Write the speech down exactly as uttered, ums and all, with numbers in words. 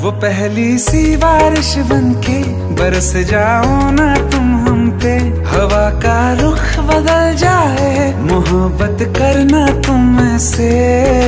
वो पहली सी बारिश बनके बरस जाओ ना तुम हम पे, हवा का रुख बदल जाए मोहब्बत करना तुम से।